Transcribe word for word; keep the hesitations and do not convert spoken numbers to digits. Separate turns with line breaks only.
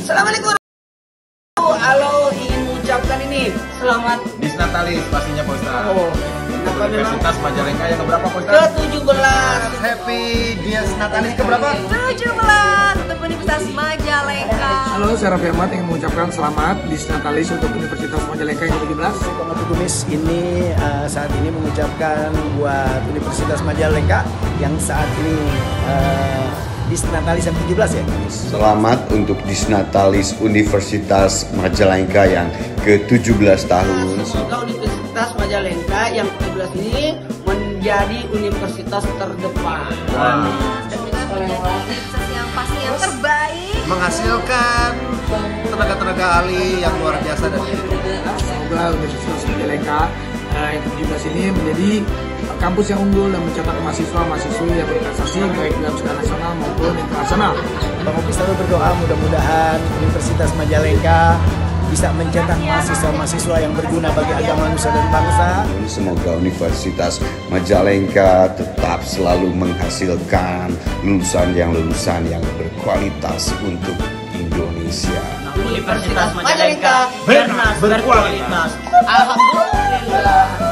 Assalamualaikum. Halo, ingin mengucapkan ini selamat
Disnatalis pastinya Pak Ustaz.
Oh,
Universitas Majalengka yang keberapa Pak Ustaz?
ke tujuh belas.
Happy Disnatalis keberapa?
tujuh belas untuk Universitas Majalengka.
Halo, saya Raffi Ahmad ingin mengucapkan selamat Disnatalis untuk Universitas Majalengka yang ke tujuh belas.
Pengatur Kumis ini uh, saat ini mengucapkan buat Universitas Majalengka yang saat ini uh, Disnatalis yang tujuh belas ya.
Selamat untuk Disnatalis Universitas Majalengka yang ke tujuh belas tahun.
Semoga Universitas Majalengka yang ke tujuh belas ini menjadi universitas terdepan.
Dan juga menjadi universitas yang pasti yang terbaik.
Menghasilkan tenaga-tenaga ahli yang luar biasa dan
Semoga Universitas Majalengka uh, yang ke tujuh belas ini menjadi kampus yang unggul dan mencetak mahasiswa-mahasiswa yang berprestasi baik dalam skala nasional maupun internasional.
Bang Opi selalu berdoa mudah-mudahan Universitas Majalengka bisa mencetak mahasiswa-mahasiswa yang berguna bagi agama nusa dan bangsa.
Semoga Universitas Majalengka tetap selalu menghasilkan lulusan yang lulusan yang berkualitas untuk Indonesia.
Universitas Majalengka berkualitas. Alhamdulillah.